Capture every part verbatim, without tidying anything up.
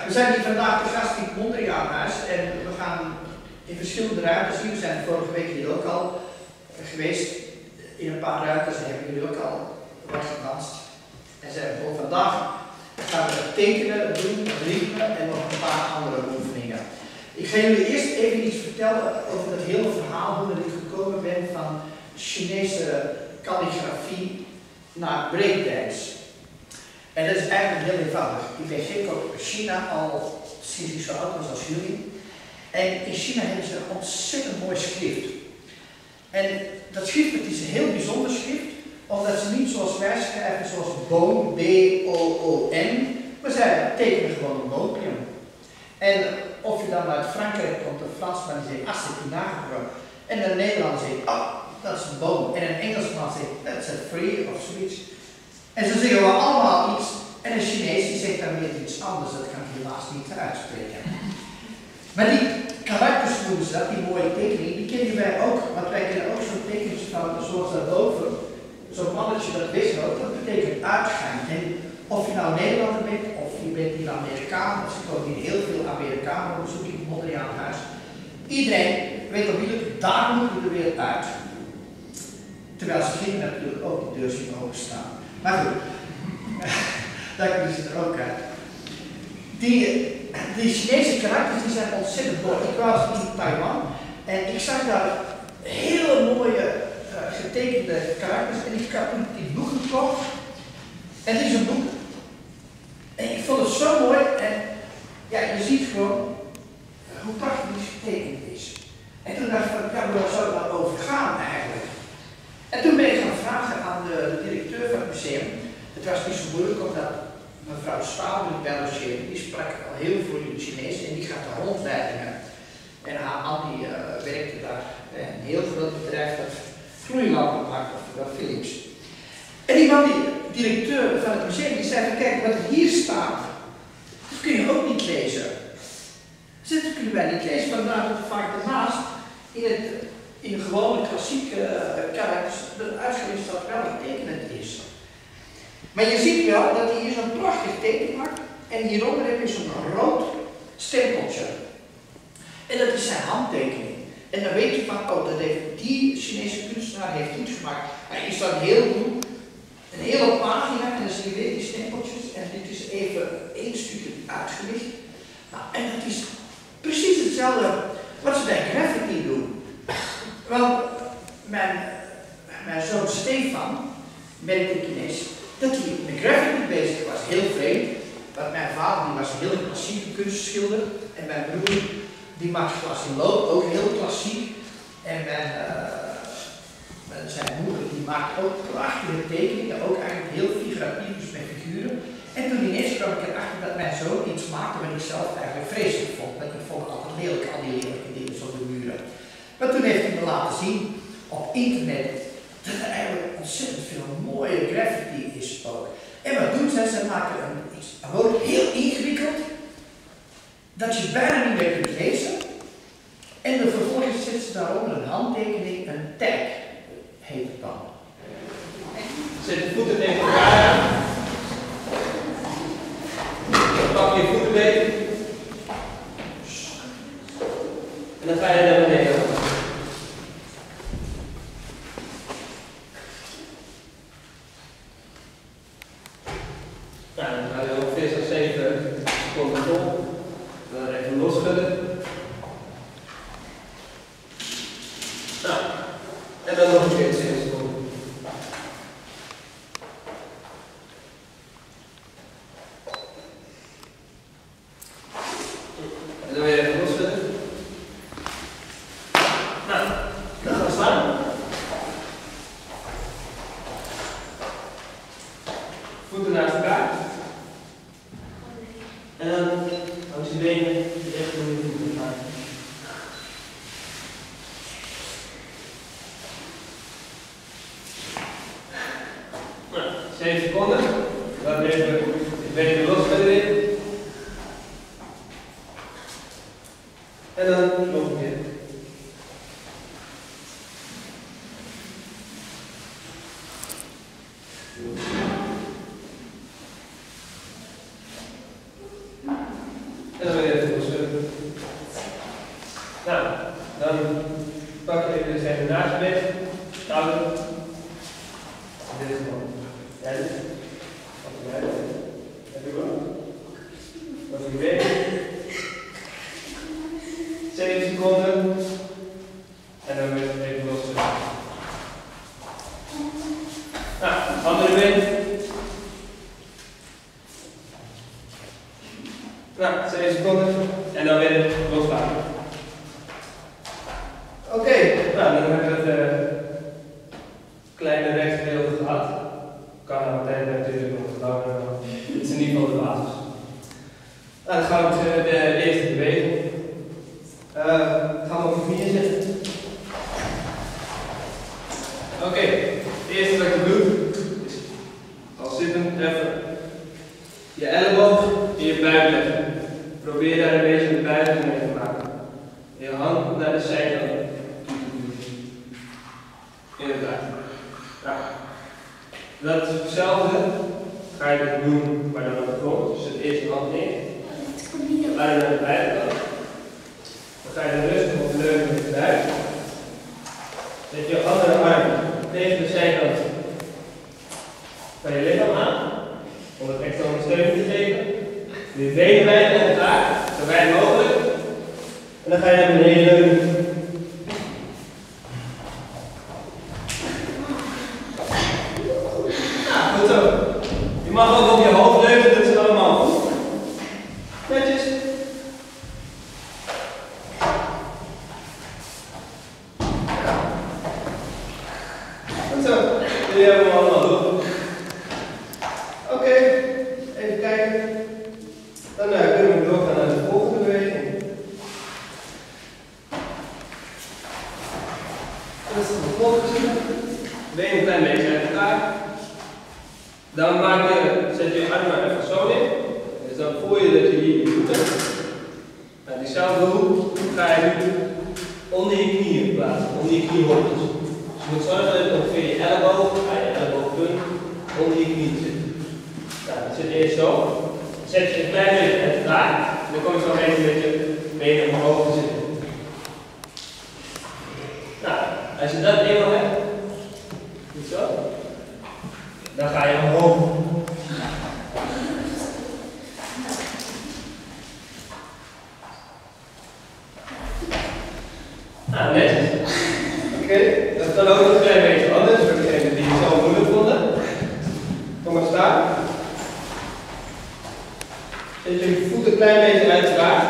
we zijn hier vandaag te gast in het Mondriaanhuis en we gaan in verschillende ruimtes hier. We zijn vorige week hier ook al geweest. In een paar ruimtes hebben jullie ook al wat gedanst. En zijn voor vandaag gaan we tekenen, doen, ritmen en nog een paar andere oefeningen. Ik ga jullie eerst even iets vertellen over het hele verhaal hoe ik gekomen ben van Chinese kalligrafie naar breakdance. En dat is eigenlijk heel eenvoudig. Ik ben gek op China al sinds ik zo oud was als jullie. En in China hebben ze een ontzettend mooi schrift. En dat schrift is een heel bijzonder schrift, omdat ze niet zoals wij schrijven, zoals boom, B O O N, maar zij tekenen gewoon een boompje. En of je dan uit Frankrijk komt, een Fransman die zegt, assetinagre, en een Nederlander zegt, oh, dat is een boom. En een Engelsman zegt, that's a tree of zoiets. En ze zeggen wel allemaal iets, en een Chinees die zegt dan weer iets anders, dat kan ik helaas niet uitspreken. Maar die karakters noemen ze dat, die mooie tekeningen, die kennen wij ook, want wij kennen ook zo'n tekeningen van, zoals daarboven, zo'n mannetje dat wegloopt, dat betekent uitgaan. En of je nou Nederlander bent, of je bent hier Amerikaan, want ze komen hier heel veel Amerikanen op bezoek in het Mondriaanhuis. Iedereen weet onmiddellijk, daar moeten we er weer uit. Terwijl ze gingen natuurlijk ook de deur zien openstaan. Maar goed, daar kunnen ze er ook uit. Die, die Chinese karakters die zijn ontzettend mooi. Ik was in Taiwan en ik zag daar hele mooie uh, getekende karakters en ik heb toen die boeken gekocht. En het is een boek. En ik vond het zo mooi en ja, je ziet gewoon hoe prachtig die getekend is. En toen dacht ik van, ja, waar zou het nou over gaan eigenlijk? En toen ben ik gaan vragen aan de, de directeur van het museum. Het was niet zo moeilijk omdat mevrouw Staal, die sprak al heel veel in het Chinees en die gaat daar rondleidingen. En haar man die uh, werkte daar bij een heel groot bedrijf dat vloeilampen maakt, of Philips. En die man, die directeur van het museum, die zei van kijk, wat er hier staat, dat kun je ook niet lezen. Dus dat kunnen wij niet lezen, vandaar dat vaak daarnaast in, het, in de gewone klassieke uh, karakters de uitschrift staat wel getekend is. Maar je ziet wel dat hij hier zo'n prachtig teken maakt en hieronder heb je zo'n rood stempeltje. En dat is zijn handtekening. En dan weet je van, oh, dat heeft die Chinese kunstenaar heeft iets gemaakt. Hij is dan heel goed, een hele pagina en dan zie je weer die stempeltjes en dit is even één stukje uitgelicht. Nou, en dat is precies hetzelfde wat ze bij graffiti doen. Want mijn, mijn zoon Stefan, merkte ik ineens, dat hij met graffiti bezig was, heel vreemd. Want mijn vader die was een heel klassieke kunstschilder en mijn broer die maakt glas in lood, ook heel klassiek. En mijn, uh, zijn moeder die maakt ook prachtige tekeningen, ook eigenlijk heel figuratief, dus met figuren. En toen ineens kwam ik erachter dat mijn zoon iets maakte wat ik zelf eigenlijk vreselijk vond. Want ik vond het altijd lelijk, al die lelijke dingen op de muren. Maar toen heeft hij me laten zien op internet dat er eigenlijk ontzettend veel mooie graffiti is ook. En wat doen zij? Zij maken een, iets gewoon heel ingewikkeld, dat je bijna niet meer kunt lezen. En dan vervolgens zet ze daaronder een handtekening, een tag heet het dan. Zet je voeten tegen elkaar aan. Pak je voeten mee. En dan ga je naar beneden. Nou, dan ga je ongeveer zo'n zeven seconden vol. Dan even losschudden. Nou, en dan nog een keer zeven seconden. En dan weer even losschudden. Nou, dan gaan we staan. Voeten naast elkaar. En dan houd je benen recht door je voeten gaan. Nou, zeven seconden. Dan even de benen los bij de weer. En dan nog een keer. En dan weer even lossen. Nou, dan pak je even de zijde naast je been, schouder. Dit is gewoon. Ja, dit is. Pak je uit. Heb je wel? Wat je weet. zeven seconden. En dan weer even lossen. Nou, andere been. Nou, zeven seconden. En dan weer loslaten. Oké, okay. Nou dan hebben we het uh, kleine rechtsgedeelte gehad. Kan aan het einde natuurlijk nog langer, maar het is in ieder geval de basis. Nou, dan gaan we met de eerste beweging. Uh, gaan we op de knieën zitten. Oké, okay. Het eerste wat je doet is als zittend even je elleboog in je buik leggen. Probeer daar een beetje de buik mee te maken. Je hand naar de zijkant. Inderdaad. Nou, dat is hetzelfde. Ga je dat doen, maar dan op de grond. Dus de eerste hand in. Arm naar de buitenkant. Dan ga je dan rustig op de leuning met de buik. Zet je andere arm tegen de zijkant van je lichaam aan. Om het extra ondersteuning te geven. Je benen wijd naar elkaar, zo wijd mogelijk. En dan ga je naar beneden leunen. Nou, goed zo. Je mag ook op je hoofd leunen, dat is allemaal goed. Netjes. Goed zo. Jullie hebben hem allemaal door. Oké, okay. Even kijken. Dan uh, kunnen we doorgaan naar de volgende beweging. Dat is de volgende zin. Been een klein beetje uit elkaar. Dan maak je, zet je je armen even zo in. Dus dan voel je dat je hier je voeten. Nou, diezelfde hoek ga je nu onder je knieën plaatsen, onder je kniehoogtes. Dus je moet zorgen dat je ongeveer je elleboog, je elleboogpunt, onder je knie zit. Nou, dat zit eerst zo. Dan zet je een klein beetje uit elkaar. En dan kom je zo even met je benen omhoog te zitten. Nou, als je dat eenmaal hebt, goed zo, dan ga je omhoog. Nou, netjes. Oké, okay. Dat kan ook nog een klein beetje anders, voor degenen die het zo moeilijk vonden. Kom maar staan. Zet je voeten een klein beetje uit elkaar.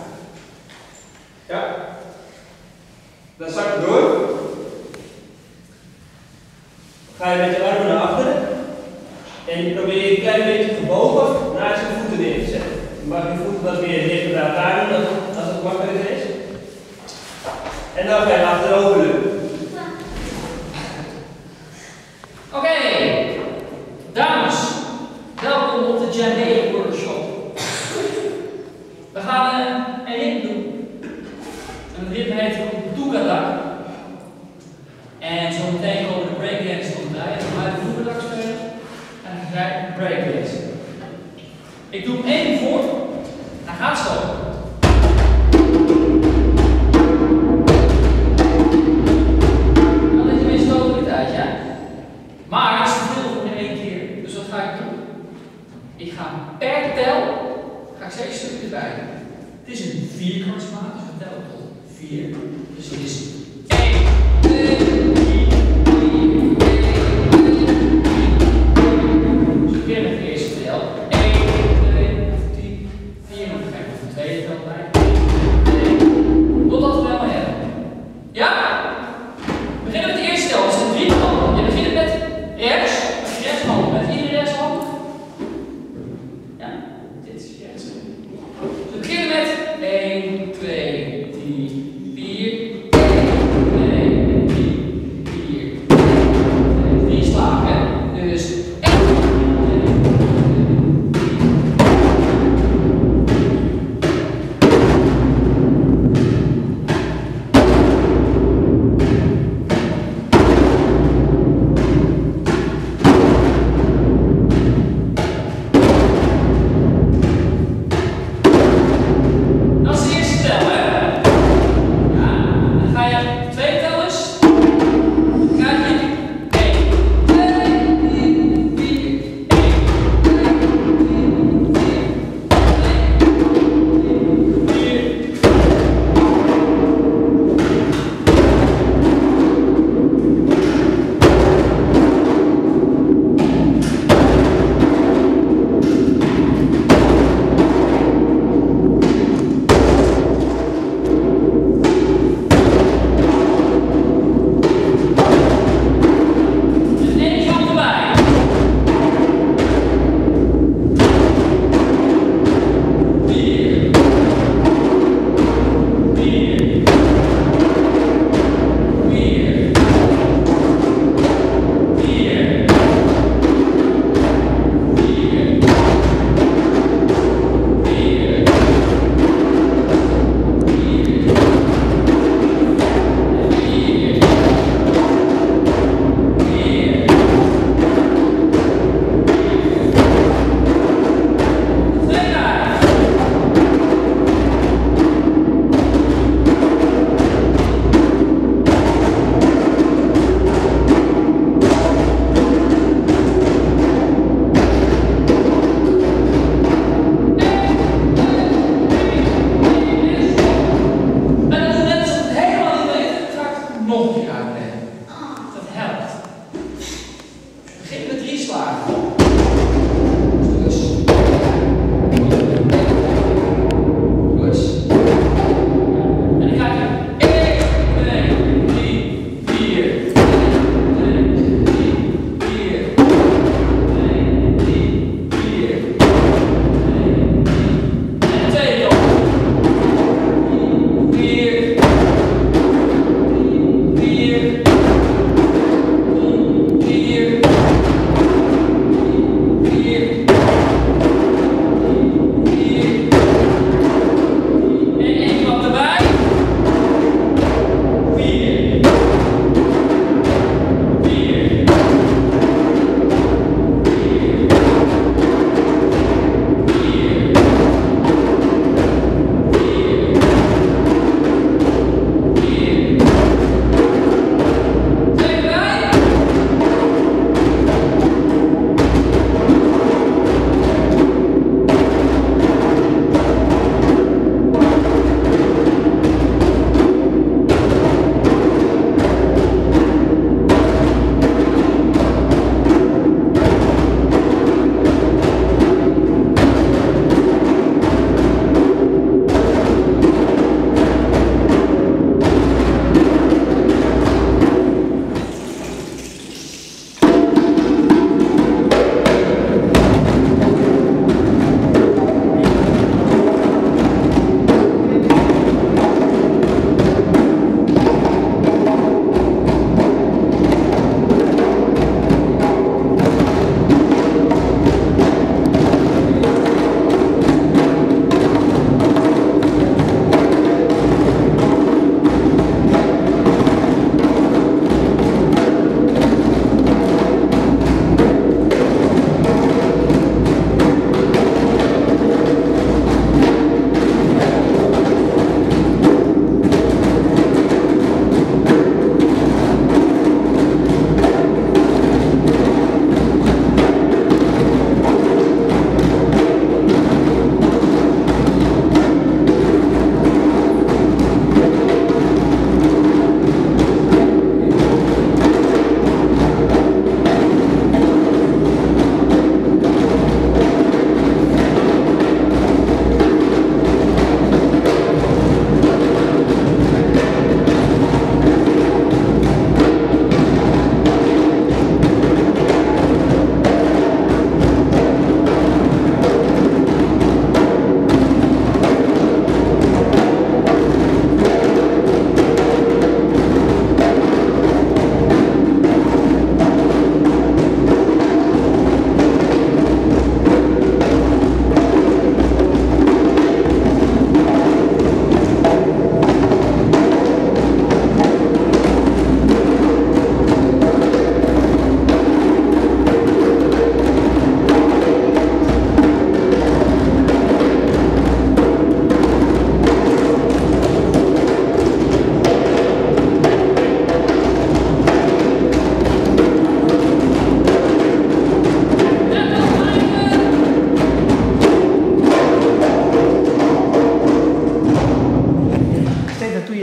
Ja. Dan zak je door. Ga je met je armen naar achteren. En je probeer je een klein beetje gebogen naast je voeten neer te zetten. Je mag je voeten wat meer dichter bij elkaar doen als het makkelijker is. En dan ga je achterover doen. Oké, okay. Dames, welkom op de Jam workshop. We gaan uh, een ritme doen. En het ritme heet Toekadak. En zo meteen komen de breakdance tot bij. En dan ga je de Toekadak spelen. En dan ga je breakdance. Ik doe hem één voor. Hij gaat zo. Dan is het meestal over de tijd, ja? Maar het is te veel voor in één keer. Dus wat ga ik doen? Ik ga per tel, ga ik steeds stukjes bij. Het is een vierkwartsmaat, dus we tellen tot vier. Dus het is één, twee, drie, vier, dus ik begin met de eerste tel. één, twee, drie, vier, dan ga ik nog de tweede tel bij. Totdat we helemaal hebben. Ja? We beginnen met de eerste tel, dat zijn drie handen. Je begint met rechts, met je rechtshand, met iedere rechtshand. Ja, dit is je rechtshand. Dus we beginnen met één, twee, drie, vier, één, twee, drie, vier, drie slagen. Dus één, twee, drie, vier,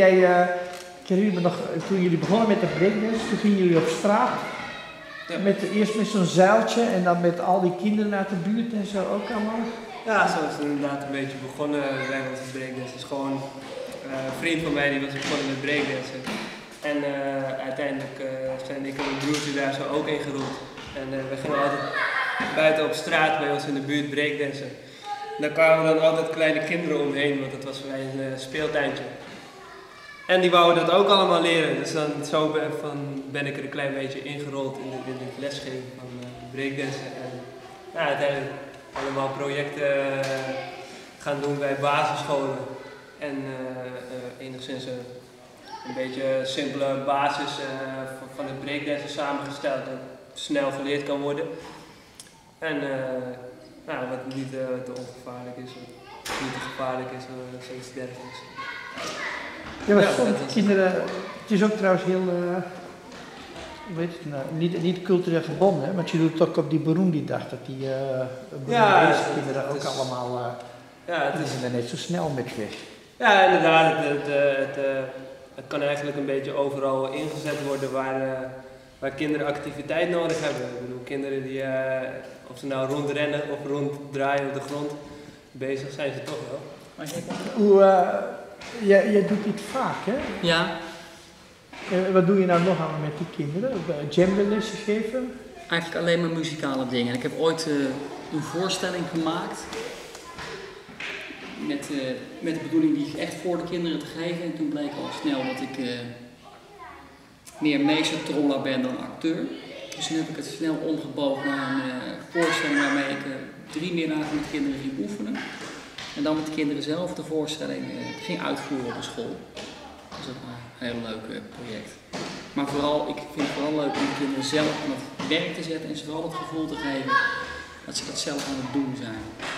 jij, uh, kennen jullie me nog, toen jullie begonnen met de breakdance, toen gingen jullie op straat. Ja. Met, eerst met zo'n zuiltje en dan met al die kinderen uit de buurt en zo ook allemaal? Ja, zo is het inderdaad een beetje begonnen bij onze breakdance. Dus gewoon uh, een vriend van mij die was begonnen met breakdansen. En uh, uiteindelijk uh, zijn ik en mijn broertje daar zo ook in gerold. En uh, we gingen altijd buiten op straat bij ons in de buurt breakdansen. Daar kwamen dan altijd kleine kinderen omheen, want dat was voor mij een uh, speeltuintje. En die wouden dat ook allemaal leren, dus dan zo ben, van, ben ik er een klein beetje ingerold in de, in de lesgeving van uh, breakdansen. En nou, uiteindelijk allemaal projecten uh, gaan doen bij basisscholen. En uh, uh, enigszins een, een beetje simpele basis uh, van, van het breakdansen samengesteld dat snel geleerd kan worden. En uh, nou, wat niet uh, te ongevaarlijk is, of niet te gevaarlijk is, of zoiets dergelijks. Ja, maar sommige ja, kinderen, het is ook trouwens heel, uh, weet het, nou, niet, niet cultureel gebonden, hè? Want je doet het ook op die Burundi-dag, dat die uh, ja, kinderen ook is, allemaal, uh, ja, het is er net zo snel met weg. Ja, inderdaad, het, het, het, het, het kan eigenlijk een beetje overal ingezet worden waar, uh, waar kinderen activiteit nodig hebben. Ik bedoel, kinderen die, uh, of ze nou rondrennen of ronddraaien op de grond, bezig zijn ze toch wel. Hoe, uh, jij, jij doet dit vaak, hè? Ja. Uh, wat doe je nou nog aan met die kinderen? Djembe-lessen geven? Eigenlijk alleen maar muzikale dingen. Ik heb ooit uh, een voorstelling gemaakt met, uh, met de bedoeling die echt voor de kinderen te geven. En toen bleek al snel dat ik uh, meer meestertroller ben dan acteur. Dus toen heb ik het snel omgebogen naar een uh, voorstelling waarmee ik uh, drie middagen met kinderen ging oefenen. En dan met de kinderen zelf de voorstelling uh, ging uitvoeren op de school. Dat is ook een heel leuk uh, project. Maar vooral, ik vind het vooral leuk om de kinderen zelf aan het werk te zetten en ze vooral het gevoel te geven dat ze dat zelf aan het doen zijn.